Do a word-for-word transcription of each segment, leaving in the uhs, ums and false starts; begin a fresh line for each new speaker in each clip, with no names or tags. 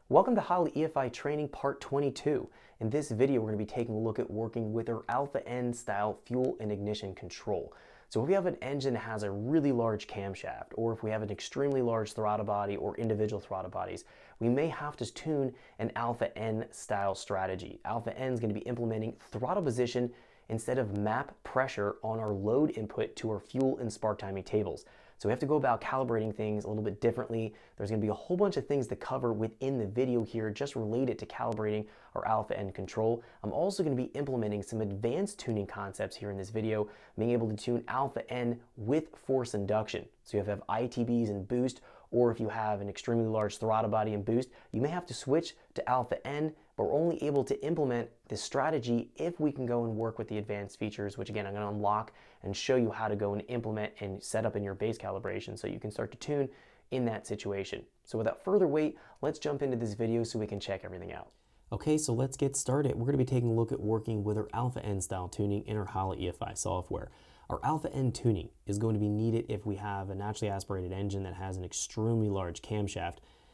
Welcome to Holley E F I Training Part twenty-two. In this video, we're going to be taking a look at working with our Alpha N style fuel and ignition control. So if we have an engine that has a really large camshaft, or if we have an extremely large throttle body or individual throttle bodies, we may have to tune an Alpha N style strategy. Alpha N is going to be implementing throttle position instead of map pressure on our load input to our fuel and spark timing tables. So we have to go about calibrating things a little bit differently. There's going to be a whole bunch of things to cover within the video here just related to calibrating our Alpha N control. I'm also going to be implementing some advanced tuning concepts here in this video, being able to tune Alpha N with force induction. So if you have I T Bs and boost, or if you have an extremely large throttle body and boost, you may have to switch to Alpha N, but we're only able to implement this strategy if we can go and work with the advanced features, which again, I'm going to unlock and show you how to go and implement and set up in your base calibration so you can start to tune in that situation. So without further wait, let's jump into this video so we can check everything out.
Okay, so let's get started. We're going to be taking a look at working with our Alpha N style tuning in our Holley E F I software. Our Alpha N tuning is going to be needed if we have a naturally aspirated engine that has an extremely large camshaft,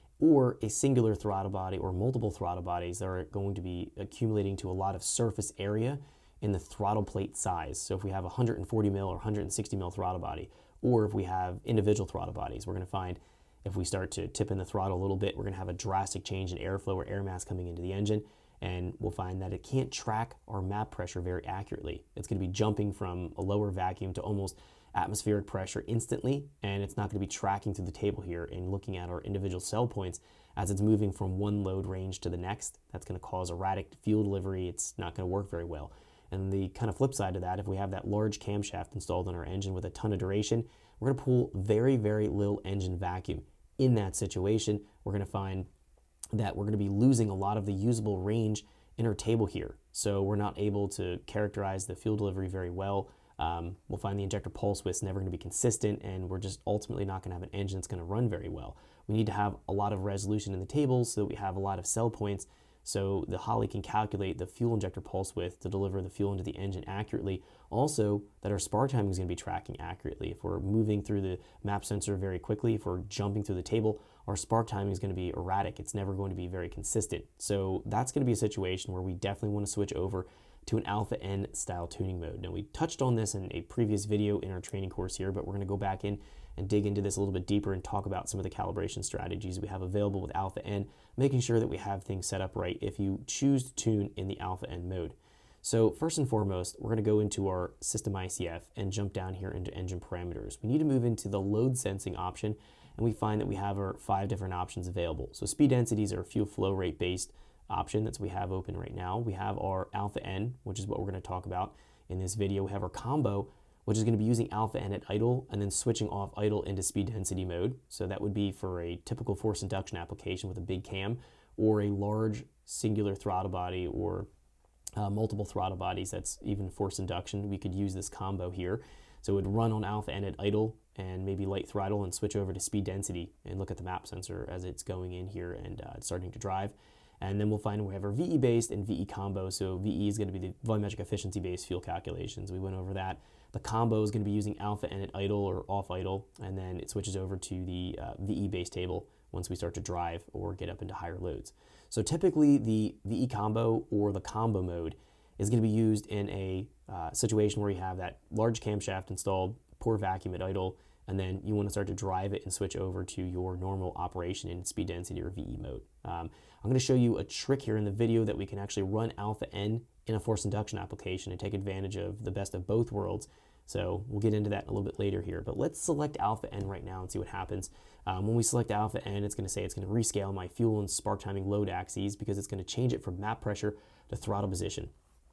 or a singular throttle body or multiple throttle bodies that are going to be accumulating to a lot of surface area in the throttle plate size. So if we have a one hundred forty mil or one hundred sixty mil throttle body, or if we have individual throttle bodies, we're going to find if we start to tip in the throttle a little bit, we're going to have a drastic change in airflow or air mass coming into the engine, and we'll find that it can't track our map pressure very accurately. It's going to be jumping from a lower vacuum to almost atmospheric pressure instantly, and it's not going to be tracking through the table here and looking at our individual cell points as it's moving from one load range to the next. That's going to cause erratic fuel delivery. It's not going to work very well. And the kind of flip side of that, if we have that large camshaft installed on our engine with a ton of duration, we're going to pull very, very little engine vacuum. In that situation, we're going to find that we're going to be losing a lot of the usable range in our table here. So we're not able to characterize the fuel delivery very well. Um, we'll find the injector pulse width is never going to be consistent, and we're just ultimately not going to have an engine that's going to run very well. We need to have a lot of resolution in the tables so that we have a lot of cell points, so the Holley can calculate the fuel injector pulse width to deliver the fuel into the engine accurately. Also, that our spark timing is going to be tracking accurately. If we're moving through the map sensor very quickly, if we're jumping through the table, our spark timing is going to be erratic. It's never going to be very consistent. So that's going to be a situation where we definitely want to switch over to an Alpha N style tuning mode. Now, we touched on this in a previous video in our training course here, but we're going to go back in and dig into this a little bit deeper and talk about some of the calibration strategies we have available with Alpha N, making sure that we have things set up right if you choose to tune in the Alpha N mode. So first and foremost, we're going to go into our system I C F and jump down here into engine parameters. We need to move into the load sensing option, and we find that we have our five different options available. So speed densities are fuel flow rate based option that we have open right now. We have our Alpha N, which is what we're going to talk about in this video. We have our combo, which is going to be using Alpha N at idle and then switching off idle into speed density mode. So that would be for a typical force induction application with a big cam, or a large singular throttle body, or uh, multiple throttle bodies that's even force induction. We could use this combo here. So it would run on Alpha N at idle and maybe light throttle and switch over to speed density and look at the map sensor as it's going in here and uh, starting to drive. And then we'll find we have our V E based and V E combo. So V E is going to be the volumetric efficiency based fuel calculations. We went over that. The combo is going to be using Alpha N at idle or off idle, and then it switches over to the uh, V E based table once we start to drive or get up into higher loads. So typically the V E combo or the combo mode is going to be used in a uh, situation where you have that large camshaft installed, poor vacuum at idle, and then you want to start to drive it and switch over to your normal operation in speed density or V E mode. Um, I'm going to show you a trick here in the video that we can actually run Alpha N in a force induction application and take advantage of the best of both worlds. So we'll get into that a little bit later here, but let's select Alpha N right now and see what happens. Um, when we select Alpha N, it's going to say it's going to rescale my fuel and spark timing load axes because it's going to change it from map pressure to throttle position.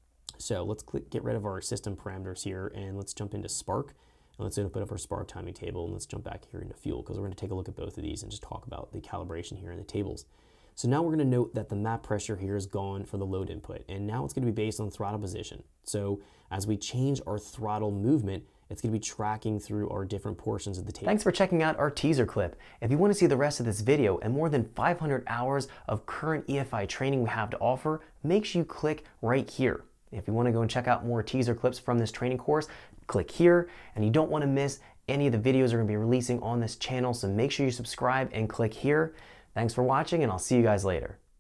So let's click, get rid of our system parameters here, and let's jump into spark. And let's open up our spark timing table, and let's jump back here into fuel because we're going to take a look at both of these and just talk about the calibration here in the tables. So now we're going to note that the map pressure here is gone for the load input, and now it's going to be based on throttle position. So as we change our throttle movement, it's going to be tracking through our different portions of the table.
Thanks for checking out our teaser clip. If you want to see the rest of this video and more than five hundred hours of current E F I training we have to offer, make sure you click right here. If you want to go and check out more teaser clips from this training course, click here, and you don't want to miss any of the videos we're going to be releasing on this channel, so make sure you subscribe and click here. Thanks for watching, and I'll see you guys later.